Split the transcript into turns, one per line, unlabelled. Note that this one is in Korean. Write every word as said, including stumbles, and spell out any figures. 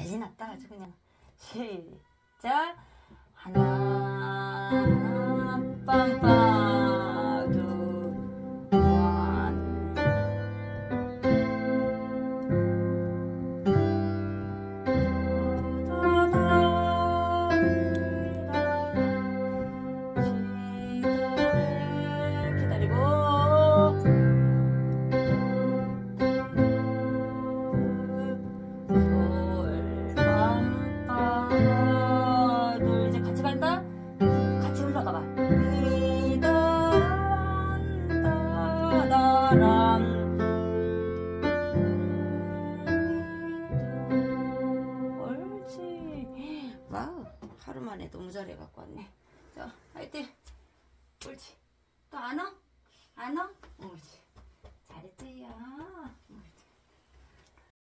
지났다 아주 그냥. 시작. 하나 하나 빰빰 두 원. 옳지. 와우, 하루 만에 너무 잘해 갖고 왔네. 자, 화이팅. 옳지. 또 안 와? 안 와? 옳지. 잘했지요.